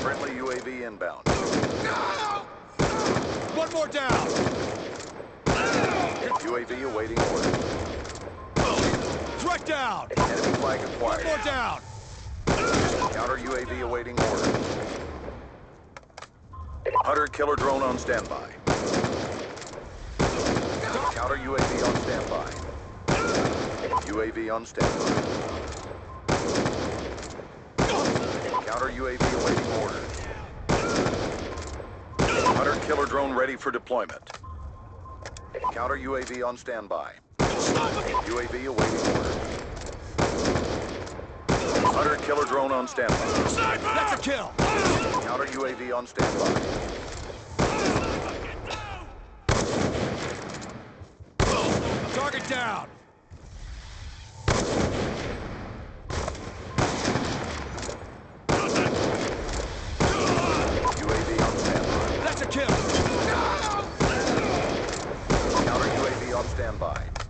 Friendly UAV inbound. One more down! UAV awaiting order. Threat down! Enemy flag One acquired. more down! Counter UAV awaiting order. Hunter killer drone on standby. Counter UAV on standby. UAV on standby. Counter UAV awaiting orders. Hunter killer drone ready for deployment. Counter UAV on standby. UAV awaiting orders. Hunter killer drone on standby. That's a kill! Counter UAV on standby. Target down! UAV on standby. That's a kill! Counter UAV on standby.